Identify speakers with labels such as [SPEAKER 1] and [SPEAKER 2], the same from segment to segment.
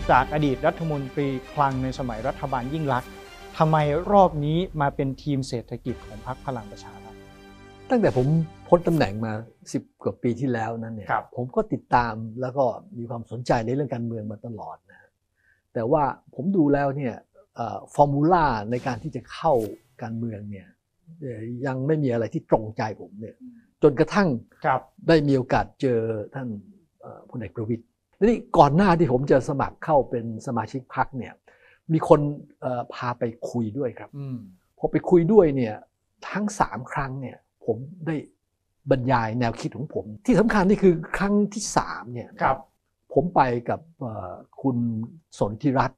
[SPEAKER 1] จากอดีตรัฐมนตรีคลังในสมัยรัฐบาลยิ่งลักษณ์ทำไมรอบนี้มาเป็นทีมเศรษฐกิจของพรรคพลังประชารัฐ
[SPEAKER 2] ตั้งแต่ผมพ้นตำแหน่งมา10 กว่าปีที่แล้วนั้นเนี่ยผมก็ติดตามแล้วก็มีความสนใจในเรื่องการเมืองมาตลอดนะแต่ว่าผมดูแล้วเนี่ยฟอร์มูล่าในการที่จะเข้าการเมืองเนี่ยยังไม่มีอะไรที่ตรงใจผมเนี่ยจนกระทั่งได้มีโอกาสเจอท่านพลเอกประวิตรนี่ก่อนหน้าที่ผมจะสมัครเข้าเป็นสมาชิกพรรคเนี่ยมีคนพาไปคุยด้วยครับพอไปคุยด้วยเนี่ยทั้ง3 ครั้งเนี่ยผมได้บรรยายแนวคิดของผมที่สำคัญนี่คือครั้งที่3เนี่ยผมไปกับคุณสนธิรัตน์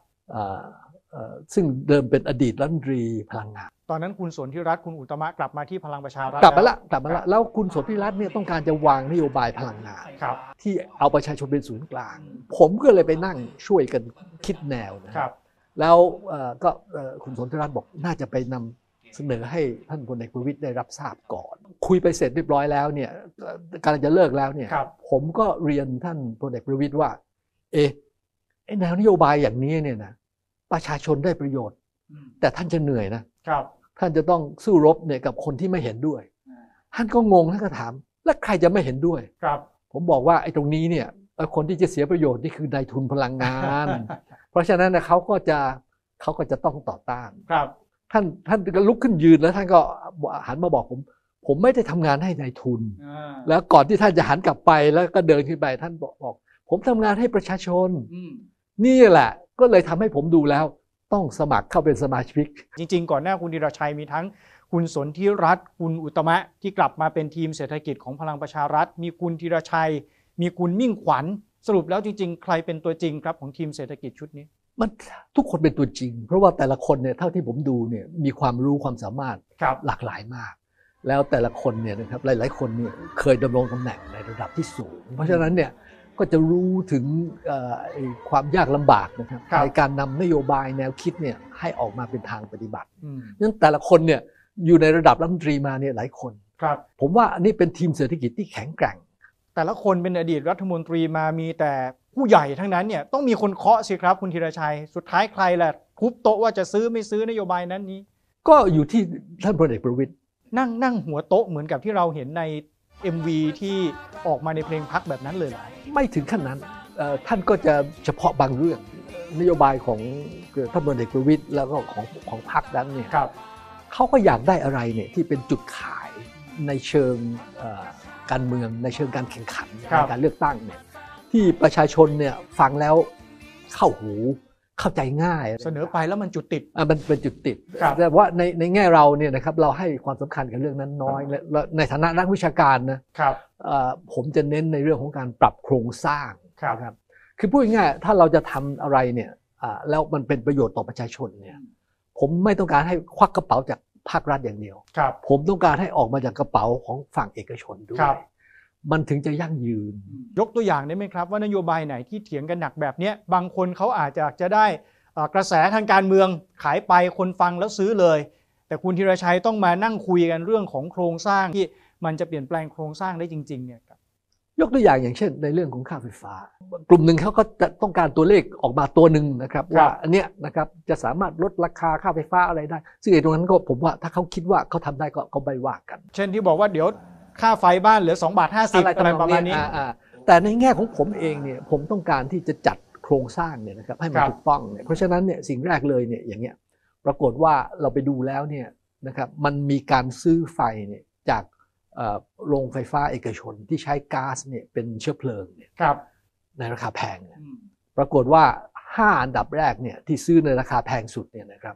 [SPEAKER 2] ซึ่งเดิมเป็นอดีตรัฐมนตรีพลังงาน
[SPEAKER 1] ตอนนั้นคุณสนธิรัตน์คุณอุตตมะกลับมาที่พลังประชารัฐ
[SPEAKER 2] กลับมาละแล้วคุณสนธิรัตน์เนี่ยต้องการจะวางนโยบายพลังงานที่เอาประชาชนเป็นศูนย์กลางผมก็เลยไปนั่งช่วยกันคิดแนวนะครับแล้วก็คุณสนธิรัตน์บอกน่าจะไปนำเสนอให้ท่านพลเอกประวิตรได้รับทราบก่อนคุยไปเสร็จเรียบร้อยแล้วเนี่ยกำลังจะเลิกแล้วเนี่ยผมก็เรียนท่านพลเอกประวิตรว่าแนวนโยบายอย่างนี้เนี่ยนะประชาชนได้ประโยชน์แต่ท่านจะเหนื่อยนะท่านจะต้องสู้รบเนี่ยกับคนที่ไม่เห็นด้วยท่านก็งงท่านก็ถามแล้วใครจะไม่เห็นด้วยผมบอกว่าไอ้ตรงนี้เนี่ยคนที่จะเสียประโยชน์นี่คือนายทุนพลังงาน เพราะฉะนั้นนะเขาก็จะต้องต่อต้านท่านก็ลุกขึ้นยืนแล้วท่านก็หันมาบอกผมไม่ได้ทำงานให้นายทุนแล้วก่อนที่ท่านจะหันกลับไปแล้วก็เดินขึ้นไปท่านบอกผมทำงานให้ประชาชนนี่แหละก็เลยทำให้ผมดูแล้วต้องสมัครเข้าเป็นสมาชิก
[SPEAKER 1] จริงๆก่อนหน้าคุณธีรชัยมีทั้งคุณสนธิรัตน์คุณอุตตมะที่กลับมาเป็นทีมเศรษฐกิจของพลังประชารัฐมีคุณธีรชัยมีคุณมิ่งขวัญสรุปแล้วจริงๆใครเป็นตัวจริงครับของทีมเศรษฐกิจชุดนี้
[SPEAKER 2] มันทุกคนเป็นตัวจริงเพราะว่าแต่ละคนเนี่ยเท่าที่ผมดูเนี่ยมีความรู้ความสามารถหลากหลายมากแล้วแต่ละคนเนี่ยนะครับหลายๆคนเนี่ยเคยดำรงตำแหน่งในระดับที่สูงเพราะฉะนั้นเนี่ยก็จะรู้ถึงความยากลำบากนะครับในการนำนโยบายแนวคิดเนี่ยให้ออกมาเป็นทางปฏิบัตินั้นแต่ละคนเนี่ยอยู่ในระดับรัฐมนตรีมาเนี่ยหลายคนผมว่าอันนี้เป็นทีมเศรษฐกิจที่แข็งแกร่ง
[SPEAKER 1] แต่ละคนเป็นอดีตรัฐมนตรีมามีแต่ผู้ใหญ่ทั้งนั้นเนี่ยต้องมีคนเคาะสิครับคุณธีรชัยสุดท้ายใครแหละทุบโต๊ะว่าจะซื้อไม่ซื้อนโยบายนั้นนี้
[SPEAKER 2] ก็อยู่ที่ท่านพลเอกประวิตร
[SPEAKER 1] นั่งหัวโต๊ะเหมือนกับที่เราเห็นใน MV ที่ออกมาในเพลงพรรคแบบนั้นเลย
[SPEAKER 2] ไม่ถึงขั้นนั้นท่านก็จะเฉพาะบางเรื่องนโยบายของท่านพลเอกประวิตรแล้วก็ของพรรคนั้นเนี่ยเขาก็อยากได้อะไรเนี่ยที่เป็นจุดขายในเชิงการเมืองในเชิงการแข่งขันในการเลือกตั้งเนี่ยที่ประชาชนเนี่ยฟังแล้วเข้าหูเข้าใจง่าย
[SPEAKER 1] เสนอไปแล้วมันจุดติด
[SPEAKER 2] มันเป็นจุดติดแต่ว่าในแง่เราเนี่ยนะครับเราให้ความสำคัญกับเรื่องนั้นน้อยและในฐานะนักวิชาการนะครับผมจะเน้นในเรื่องของการปรับโครงสร้างครับคือพูดง่ายๆถ้าเราจะทำอะไรเนี่ยแล้วมันเป็นประโยชน์ต่อประชาชนเนี่ยผมไม่ต้องการให้ควักกระเป๋าจากภาครัฐอย่างเดียวผมต้องการให้ออกมาจากกระเป๋าของฝั่งเอกชนด้วยมันถึงจะยั่งยืน
[SPEAKER 1] ยกตัวอย่างได้ไหมครับว่านโยบายไหนที่เถียงกันหนักแบบนี้บางคนเขาอาจจะได้กระแสทางการเมืองขายไปคนฟังแล้วซื้อเลยแต่คุณธีรชัยต้องมานั่งคุยกันเรื่องของโครงสร้างที่มันจะเปลี่ยนแปลงโครงสร้างได้จริงๆเนี่ยครับ
[SPEAKER 2] ยกตัวอย่างเช่นในเรื่องของค่าไฟฟ้ากลุ่มหนึ่งเขาก็จะต้องการตัวเลขออกมาตัวหนึ่งนะครับว่าอันเนี้ยนะครับจะสามารถลดราคาค่าไฟฟ้าอะไรได้ซึ่งตรงนั้นก็ผมว่าถ้าเขาคิดว่าเขาทำได้ก็ไม่ว่ากัน
[SPEAKER 1] เช่นที่บอกว่าเดี๋ยวค่าไฟบ้านเหลือ2.50 บาทอะไรประมาณนี้
[SPEAKER 2] แต่ในแง่ของผมเองเนี่ยผมต้องการที่จะจัดโครงสร้างเนี่ยนะครับให้มันถูกต้องเนี่ยเพราะฉะนั้นเนี่ยสิ่งแรกเลยเนี่ยอย่างเงี้ยปรากฏว่าเราไปดูแล้วเนี่ยนะครับมันมีการซื้อไฟเนี่ยจากโรงไฟฟ้าเอกชนที่ใช้ก๊าซเนี่ยเป็นเชื้อเพลิงเนี่ยในราคาแพงเนี่ยปรากฏว่า5 อันดับแรกเนี่ยที่ซื้อในราคาแพงสุดเนี่ยนะครับ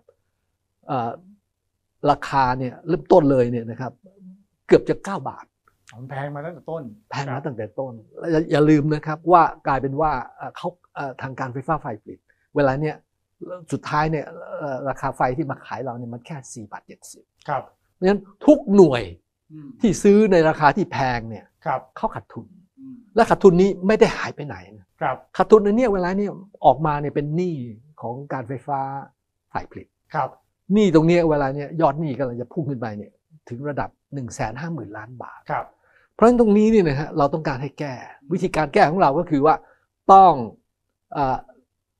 [SPEAKER 2] ราคาเนี่ยเริ่มต้นเลยเนี่ยนะครับเกือบจะ9 บาท
[SPEAKER 1] แพงมาตั้งแต่ต้น
[SPEAKER 2] อย่าลืมนะครับว่ากลายเป็นว่าเขาทางการไฟฟ้าฝ่ายผลิตเวลาเนี่ยสุดท้ายเนี่ยราคาไฟที่มาขายเราเนี่ยมันแค่4.70
[SPEAKER 1] ครับ
[SPEAKER 2] เพราะฉะนั้นทุกหน่วยที่ซื้อในราคาที่แพงเนี่ยเขาขาดทุนและขาดทุนนี้ไม่ได้หายไปไหน
[SPEAKER 1] นะครับ
[SPEAKER 2] ขาดทุนในนี้เวลาเนี่ยออกมาเนี่ยเป็นหนี้ของการไฟฟ้าฝ่ายผลิต
[SPEAKER 1] ครับ
[SPEAKER 2] หนี้ตรงนี้เวลาเนี่ยยอดหนี้กำลังจะพุ่งขึ้นไปเนี่ยถึงระดับ 150,000 ล้านบาทเพราะฉะนั้นตรงนี้เนี่ยนะฮะเราต้องการให้แก้วิธีการแก้ของเราก็คือว่าต้อง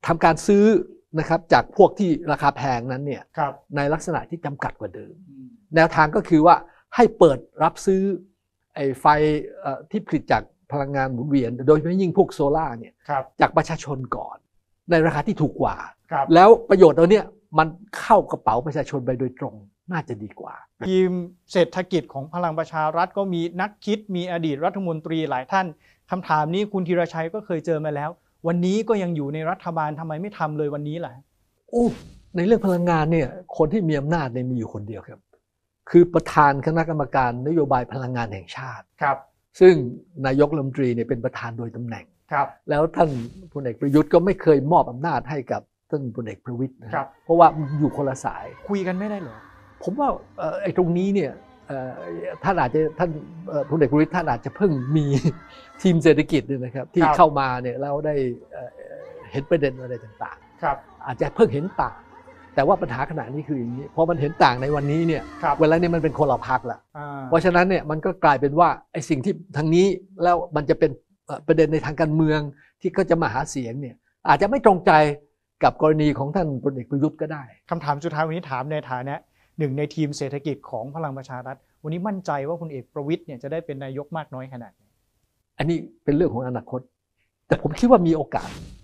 [SPEAKER 2] ทำการซื้อนะครับจากพวกที่ราคาแพงนั้นเนี่ย
[SPEAKER 1] ครับ
[SPEAKER 2] ในลักษณะที่จำกัดกว่าเดิม แนวทางก็คือว่าให้เปิดรับซื้อไอ้ไฟที่ผลิตจากพลังงานหมุนเวียนโดยเฉพาะยิ่งพวกโซล่าร์เนี่ย
[SPEAKER 1] ครับ
[SPEAKER 2] จากประชาชนก่อนในราคาที่ถูกกว่า
[SPEAKER 1] ครับ
[SPEAKER 2] แล้วประโยชน์เราเนี่ยมันเข้ากระเป๋าประชาชนไปโดยตรงน่าจะดีกว่า
[SPEAKER 1] ทีมเศรษฐกิจของพลังประชารัฐก็มีนักคิดมีอดีตรัฐมนตรีหลายท่านคำถามนี้คุณธีรชัยก็เคยเจอมาแล้ว วันนี้ก็ยังอยู่ในรัฐบาลทำไมไม่ทำเลยวันนี้ล่ะ
[SPEAKER 2] โอ้ในเรื่องพลังงานเนี่ยคนที่มีอำนาจเนี่ยมีอยู่คนเดียวครับคือประธานคณะกรรมการนโยบายพลังงานแห่งชาติ
[SPEAKER 1] ครับ
[SPEAKER 2] ซึ่งนายกรัฐมนตรีเนี่ยเป็นประธานโดยตำแหน่ง
[SPEAKER 1] ครับ
[SPEAKER 2] แล้วท่านพลเอกประยุทธ์ก็ไม่เคยมอบอำนาจให้กับท่านพลเอกประวิตรนะครับ เพราะว่าอยู่คนละสาย
[SPEAKER 1] คุยกันไม่ได้เหรอ
[SPEAKER 2] ผมว่าไอ้ตรงนี้เนี่ยท่านอาจจะท่านพลเอกประวิตรท่านอาจจะเพิ่งมี ทีมเศรษฐกิจเนี่ยนะครับที่
[SPEAKER 1] ครับ
[SPEAKER 2] เข้ามาเนี่ยแล้วได้เห็นประเด็นอะไรต่าง
[SPEAKER 1] ครับ
[SPEAKER 2] ๆ อาจจะเพิ่งเห็นต่าง แต่ว่าปัญหาขณะนี้คืออย่างนี้พอมันเห็นต่างในวันนี้เนี่ย
[SPEAKER 1] ครับ
[SPEAKER 2] เวลานี้มันเป็นคนละพรรคละ
[SPEAKER 1] อ่า
[SPEAKER 2] เพราะฉะนั้นเนี่ยมันก็กลายเป็นว่าไอ้สิ่งที่ทางนี้แล้วมันจะเป็นประเด็นในทางการเมืองที่ก็จะมาหาเสียงเนี่ยอาจจะไม่ตรงใจกับกรณีของท่านพลเอกประยุทธ์ก็ได้
[SPEAKER 1] คำถามสุดท้ายวันนี้ถามในฐานะหนึ่งในทีมเศรษฐกิจของพลังประชารัฐวันนี้มั่นใจว่าคุณเอกประวิตรเนี่ยจะได้เป็นนายกมากน้อยขนาดไหน
[SPEAKER 2] อันนี้เป็นเรื่องของอนาคต แต่ผมคิดว่ามีโอกาส